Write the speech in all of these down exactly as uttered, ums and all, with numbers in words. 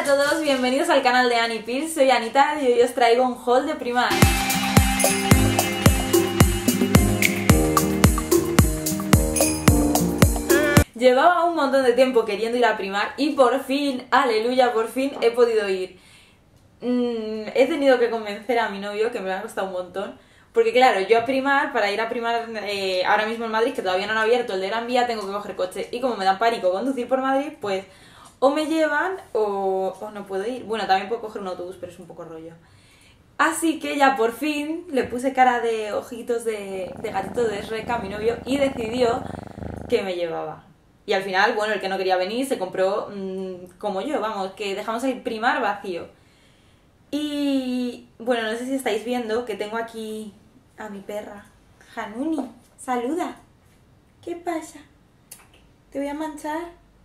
a todos, bienvenidos al canal de Annie Pills, soy Anita y hoy os traigo un haul de Primark. Llevaba un montón de tiempo queriendo ir a Primark y por fin, aleluya, por fin he podido ir. Mm, he tenido que convencer a mi novio, que me ha costado un montón, porque claro, yo a Primark, para ir a Primark eh, ahora mismo en Madrid, que todavía no han abierto el de Gran Vía, tengo que coger coche y como me da pánico conducir por Madrid, pues o me llevan o, o no puedo ir. Bueno, también puedo coger un autobús, pero es un poco rollo. Así que ya por fin le puse cara de ojitos de, de gatito de Shrek a mi novio y decidió que me llevaba. Y al final, bueno, el que no quería venir se compró mmm, como yo, vamos, que dejamos el Primark vacío. Y bueno, no sé si estáis viendo que tengo aquí a mi perra, Hanuni. Saluda. ¿Qué pasa? ¿Te voy a manchar?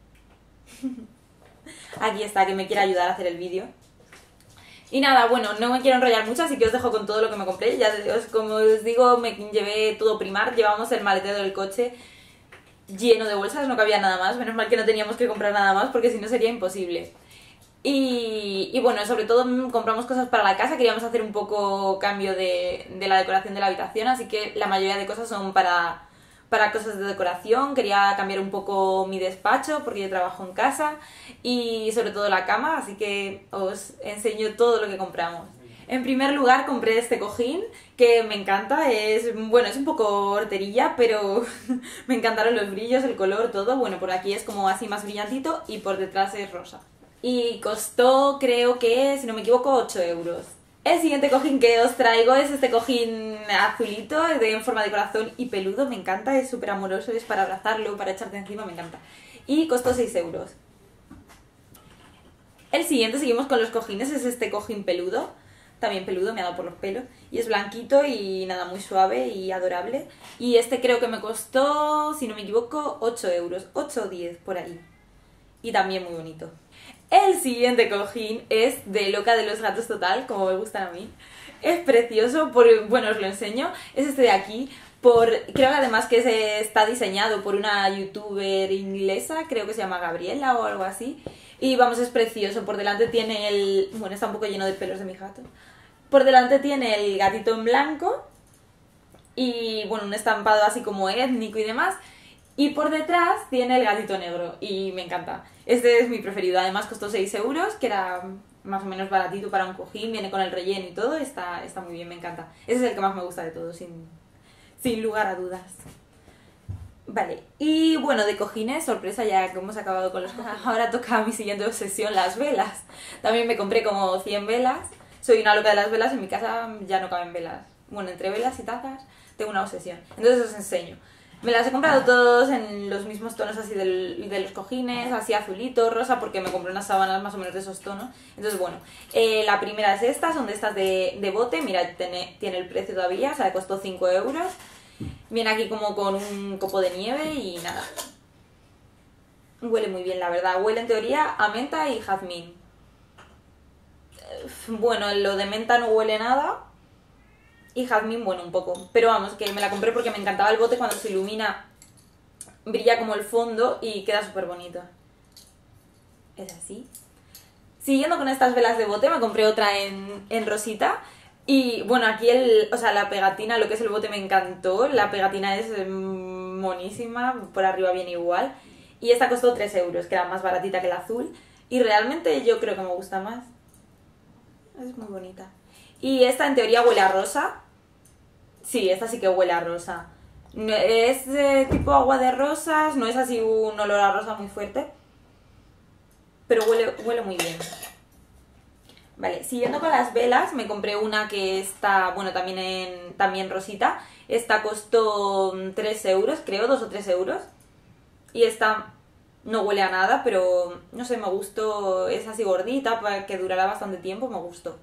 Aquí está, que me quiere ayudar a hacer el vídeo. Y nada, bueno, no me quiero enrollar mucho, así que os dejo con todo lo que me compré. Ya os, como os digo, me llevé todo Primark. Llevamos el maletero del coche lleno de bolsas, no cabía nada más. Menos mal que no teníamos que comprar nada más, porque si no sería imposible. Y, y bueno, sobre todo compramos cosas para la casa. Queríamos hacer un poco cambio de, de la decoración de la habitación, así que la mayoría de cosas son para... para cosas de decoración. Quería cambiar un poco mi despacho porque yo trabajo en casa y sobre todo la cama, así que os enseño todo lo que compramos. En primer lugar compré este cojín que me encanta, es bueno, es un poco horterilla, pero me encantaron los brillos, el color, todo. Bueno, por aquí es como así más brillantito y por detrás es rosa. Y costó, creo que, si no me equivoco, ocho euros. El siguiente cojín que os traigo es este cojín azulito, de, en forma de corazón y peludo, me encanta, es súper amoroso, es para abrazarlo, para echarte encima, me encanta. Y costó seis euros. El siguiente, seguimos con los cojines, es este cojín peludo, también peludo, me ha dado por los pelos, y es blanquito y nada, muy suave y adorable. Y este creo que me costó, si no me equivoco, ocho euros, ocho o diez por ahí. Y también muy bonito. El siguiente cojín es de Loca de los Gatos Total, como me gustan a mí. Es precioso, por, bueno, os lo enseño. Es este de aquí. Por, creo que además que se está diseñado por una youtuber inglesa, creo que se llama Gabriela o algo así. Y vamos, es precioso. Por delante tiene el... Bueno, está un poco lleno de pelos de mi gato. Por delante tiene el gatito en blanco. Y bueno, un estampado así como étnico y demás. Y por detrás tiene el gatito negro y me encanta. Este es mi preferido, además costó seis euros, que era más o menos baratito para un cojín, viene con el relleno y todo, está, está muy bien, me encanta. Ese es el que más me gusta de todos, sin, sin lugar a dudas. Vale, y bueno, de cojines, sorpresa ya que hemos acabado con los cojines. Ahora toca mi siguiente obsesión, las velas. También me compré como cien velas, soy una loca de las velas, en mi casa ya no caben velas. Bueno, entre velas y tazas tengo una obsesión, entonces os enseño. Me las he comprado todos en los mismos tonos así del, de los cojines, así azulito, rosa, porque me compré unas sábanas más o menos de esos tonos. Entonces, bueno, eh, la primera es esta, son de estas de, de bote, mira, tiene, tiene el precio todavía, o sea, costó cinco euros. Viene aquí como con un copo de nieve y nada. Huele muy bien, la verdad, huele en teoría a menta y jazmín. Bueno, lo de menta no huele nada. Y jazmín, bueno, un poco. Pero vamos, que me la compré porque me encantaba el bote, cuando se ilumina brilla como el fondo y queda súper bonito. Es así. Siguiendo con estas velas de bote, me compré otra en, en rosita. Y bueno, aquí el, o sea, la pegatina, lo que es el bote me encantó. La pegatina es monísima, por arriba viene igual. Y esta costó tres euros, que era más baratita que la azul. Y realmente yo creo que me gusta más. Es muy bonita. Y esta en teoría huele a rosa. Sí, esta sí que huele a rosa. Es eh, tipo agua de rosas, no es así un olor a rosa muy fuerte. Pero huele, huele muy bien. Vale, siguiendo con las velas, me compré una que está, bueno, también en también rosita. Esta costó tres euros, creo, dos o tres euros. Y esta no huele a nada, pero no sé, me gustó. Es así gordita, para que durará bastante tiempo, me gustó.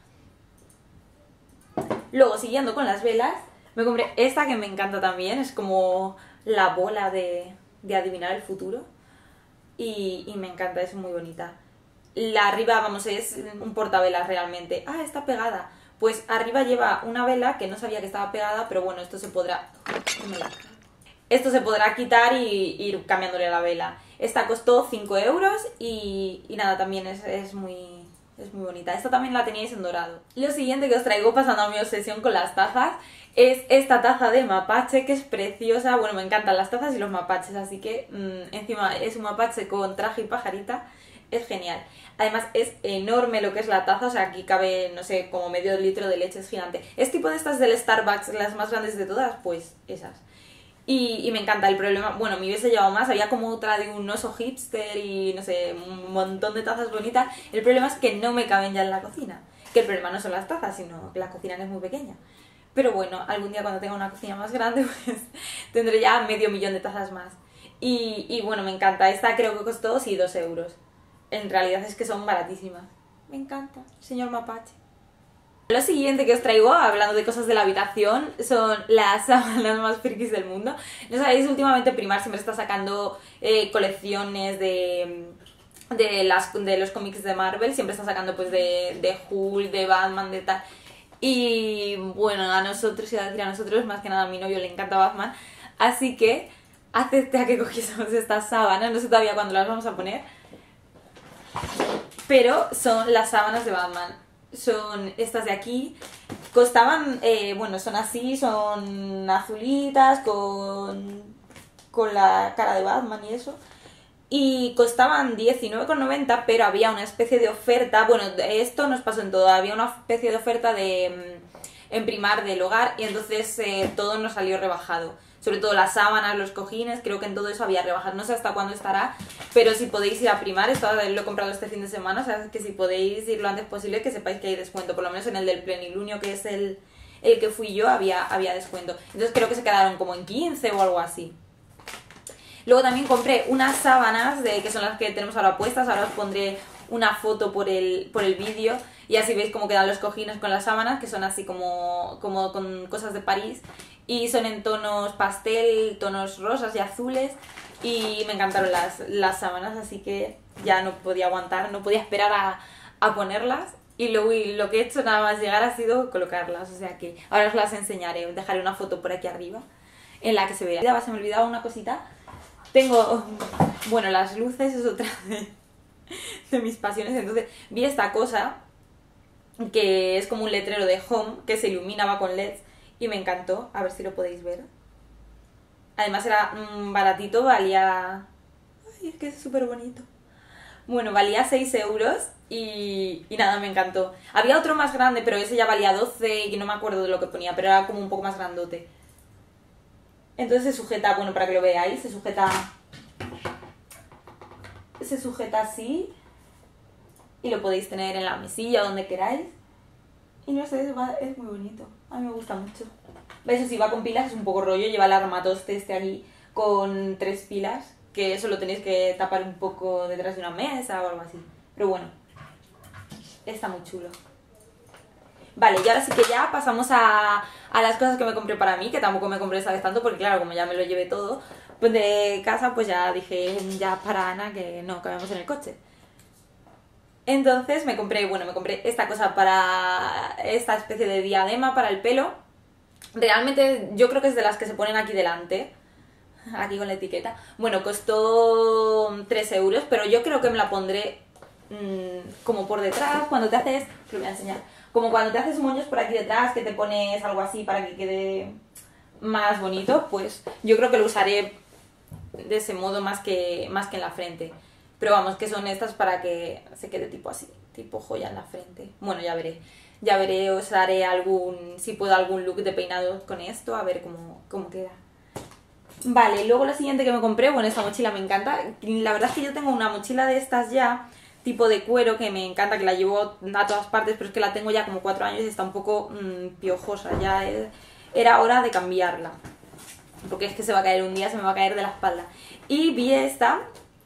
Luego, siguiendo con las velas, me compré esta que me encanta también, es como la bola de, de adivinar el futuro. Y, y me encanta, es muy bonita. La arriba, vamos, es un portavelas realmente. Ah, está pegada. Pues arriba lleva una vela que no sabía que estaba pegada, pero bueno, esto se podrá... Esto se podrá quitar y ir cambiándole la vela. Esta costó cinco euros y, y nada, también es, es muy... Es muy bonita. Esta también la teníais en dorado. Lo siguiente que os traigo, pasando a mi obsesión con las tazas, es esta taza de mapache que es preciosa. Bueno, me encantan las tazas y los mapaches, así que mmm, encima es un mapache con traje y pajarita. Es genial. Además es enorme lo que es la taza, o sea, aquí cabe, no sé, como medio litro de leche, es gigante. Es tipo de estas del Starbucks, las más grandes de todas, pues esas. Y, y me encanta. El problema, bueno, me hubiese llevado más, había como otra de un oso hipster y no sé, un montón de tazas bonitas. El problema es que no me caben ya en la cocina. Que el problema no son las tazas, sino que la cocina es muy pequeña. Pero bueno, algún día cuando tenga una cocina más grande, pues tendré ya medio millón de tazas más. Y, y bueno, me encanta. Esta creo que costó, sí, dos euros. En realidad es que son baratísimas. Me encanta, señor mapache. Lo siguiente que os traigo, hablando de cosas de la habitación, son las sábanas más frikis del mundo. No sabéis, últimamente Primark siempre está sacando eh, colecciones de, de, las, de los cómics de Marvel, siempre está sacando pues de, de Hulk, de Batman, de tal. Y bueno, a nosotros, iba a decir a nosotros, más que nada a mi novio le encanta Batman, así que acepté a que cogiésemos estas sábanas, no sé todavía cuándo las vamos a poner, pero son las sábanas de Batman. Son estas de aquí, costaban, eh, bueno, son así, son azulitas con, con la cara de Batman y eso, y costaban diecinueve con noventa, pero había una especie de oferta, bueno, esto nos pasó en todo, había una especie de oferta de en Primark del hogar y entonces eh, todo nos salió rebajado. Sobre todo las sábanas, los cojines, creo que en todo eso había rebajas. No sé hasta cuándo estará, pero si podéis ir a Primark, esto lo he comprado este fin de semana, o sea, que si podéis ir lo antes posible, que sepáis que hay descuento. Por lo menos en el del plenilunio, que es el, el que fui yo, había, había descuento. Entonces creo que se quedaron como en quince o algo así. Luego también compré unas sábanas, de, que son las que tenemos ahora puestas, ahora os pondré una foto por el, por el vídeo y así veis cómo quedan los cojines con las sábanas, que son así como, como con cosas de París. Y son en tonos pastel, tonos rosas y azules. Y me encantaron las, las sábanas, así que ya no podía aguantar, no podía esperar a, a ponerlas. Y lo, y lo que he hecho nada más llegar ha sido colocarlas. O sea que ahora os las enseñaré. Os dejaré una foto por aquí arriba en la que se vea. Se me olvidaba una cosita. Tengo, bueno, las luces es otra de, de mis pasiones. Entonces vi esta cosa que es como un letrero de Home que se iluminaba con L E Ds. Y me encantó, a ver si lo podéis ver. Además era mmm, baratito, valía... Ay, es que es súper bonito. Bueno, valía seis euros y, y nada, me encantó. Había otro más grande, pero ese ya valía doce y no me acuerdo de lo que ponía, pero era como un poco más grandote. Entonces se sujeta, bueno, para que lo veáis, se sujeta... Se sujeta así y lo podéis tener en la mesilla o donde queráis. Y no sé, es muy bonito. A mí me gusta mucho. Eso sí, va con pilas, es un poco rollo. Lleva el armatoste este aquí con tres pilas. Que eso lo tenéis que tapar un poco detrás de una mesa o algo así. Pero bueno, está muy chulo. Vale, y ahora sí que ya pasamos a, a las cosas que me compré para mí. Que tampoco me compré esta vez tanto porque claro, como ya me lo llevé todo pues de casa, pues ya dije ya para Ana que no, que vamos en el coche. Entonces me compré, bueno, me compré esta cosa para esta especie de diadema para el pelo. Realmente yo creo que es de las que se ponen aquí delante, aquí con la etiqueta. Bueno, costó tres euros, pero yo creo que me la pondré mmm, como por detrás, cuando te haces, te lo voy a enseñar, como cuando te haces moños por aquí detrás, que te pones algo así para que quede más bonito, pues yo creo que lo usaré de ese modo más que, más que en la frente. Pero vamos, que son estas para que se quede tipo así, tipo joya en la frente. Bueno, ya veré. Ya veré, os haré algún, si puedo, algún look de peinado con esto, a ver cómo, cómo queda. Vale, luego lo siguiente que me compré, bueno, esta mochila me encanta. La verdad es que yo tengo una mochila de estas ya, tipo de cuero, que me encanta, que la llevo a todas partes, pero es que la tengo ya como cuatro años y está un poco mmm, piojosa. Ya es, era hora de cambiarla. Porque es que se va a caer un día, se me va a caer de la espalda. Y vi esta...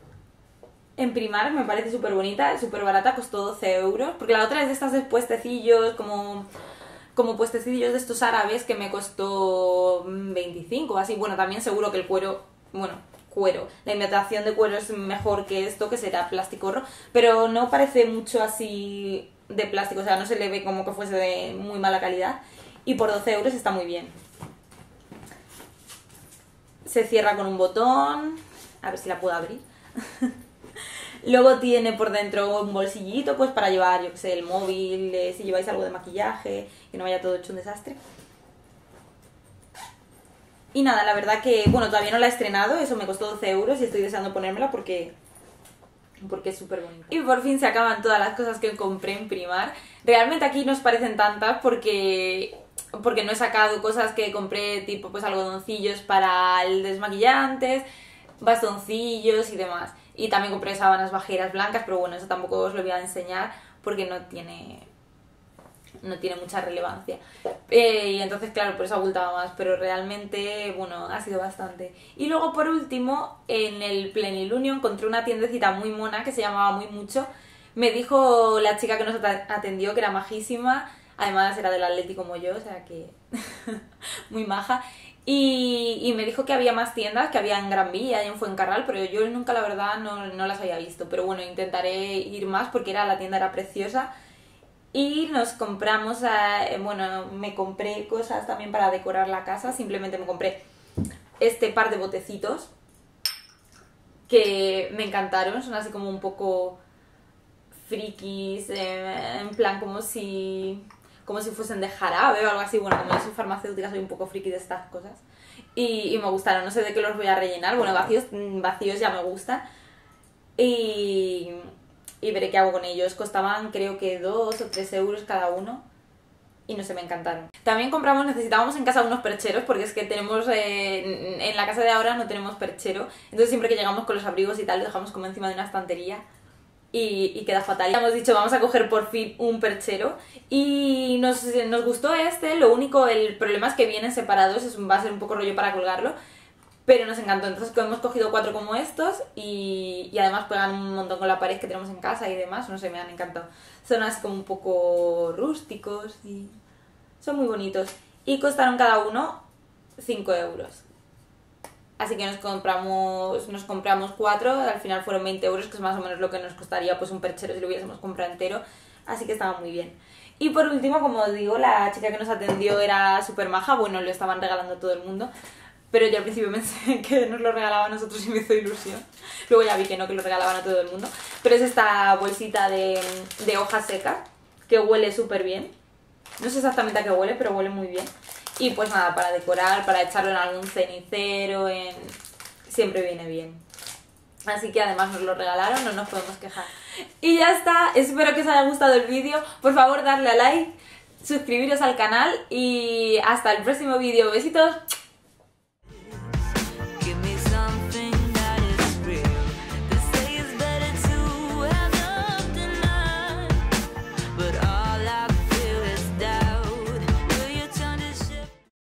En Primark, me parece súper bonita, súper barata, costó doce euros. Porque la otra es de estas de puestecillos, como, como puestecillos de estos árabes, que me costó veinticinco, así. Bueno, también seguro que el cuero, bueno, cuero, la imitación de cuero es mejor que esto, que será plasticorro. Pero no parece mucho así de plástico, o sea, no se le ve como que fuese de muy mala calidad. Y por doce euros está muy bien. Se cierra con un botón, a ver si la puedo abrir. Luego tiene por dentro un bolsillito pues para llevar, yo que sé, el móvil, eh, si lleváis algo de maquillaje, que no vaya todo hecho un desastre. Y nada, la verdad que, bueno, todavía no la he estrenado, eso me costó doce euros y estoy deseando ponérmela porque, porque es súper bonita. Y por fin se acaban todas las cosas que compré en Primark. Realmente aquí no os parecen tantas porque, porque no he sacado cosas que compré, tipo pues algodoncillos para el desmaquillantes, bastoncillos y demás. Y también compré sábanas vaqueras blancas, pero bueno, eso tampoco os lo voy a enseñar porque no tiene, no tiene mucha relevancia. Eh, y entonces, claro, por eso abultaba más, pero realmente, bueno, ha sido bastante. Y luego, por último, en el Plenilunio encontré una tiendecita muy mona que se llamaba Muy Mucho. Me dijo la chica que nos atendió que era majísima, además era del Atleti como yo, o sea que muy maja. Y, y me dijo que había más tiendas, que había en Gran Vía y en Fuencarral, pero yo nunca, la verdad, no, no las había visto. Pero bueno, intentaré ir más porque era, la tienda era preciosa. Y nos compramos, eh, bueno, me compré cosas también para decorar la casa. Simplemente me compré este par de botecitos que me encantaron. Son así como un poco frikis, eh, en plan como si... como si fuesen de jarabe o algo así. Bueno, como yo soy farmacéutica, soy un poco friki de estas cosas. Y, y me gustaron, no sé de qué los voy a rellenar. Bueno, vacíos, vacíos ya me gustan. Y, y veré qué hago con ellos. Costaban creo que dos o tres euros cada uno. Y no sé, me encantaron. También compramos, necesitábamos en casa unos percheros, porque es que tenemos, eh, en la casa de ahora no tenemos perchero. Entonces siempre que llegamos con los abrigos y tal, lo dejamos como encima de una estantería. Y, y queda fatal. Hemos dicho, vamos a coger por fin un perchero y nos, nos gustó este. Lo único, el problema es que vienen separados, es, va a ser un poco rollo para colgarlo, pero nos encantó. Entonces hemos cogido cuatro como estos y, y además pegan un montón con la pared que tenemos en casa y demás. No sé, me han encantado. Son así como un poco rústicos y son muy bonitos. Y costaron cada uno cinco euros. Así que nos compramos nos compramos cuatro, al final fueron veinte euros, que es más o menos lo que nos costaría pues un perchero si lo hubiésemos comprado entero. Así que estaba muy bien. Y por último, como os digo, la chica que nos atendió era súper maja. Bueno, lo estaban regalando a todo el mundo, pero yo al principio pensé que nos lo regalaba a nosotros y me hizo ilusión. Luego ya vi que no, que lo regalaban a todo el mundo. Pero es esta bolsita de, de hoja seca, que huele súper bien. No sé exactamente a qué huele, pero huele muy bien. Y pues nada, para decorar, para echarlo en algún cenicero, en... siempre viene bien. Así que además nos lo regalaron, no nos podemos quejar. Y ya está, espero que os haya gustado el vídeo. Por favor, darle a like, suscribiros al canal y hasta el próximo vídeo. Besitos.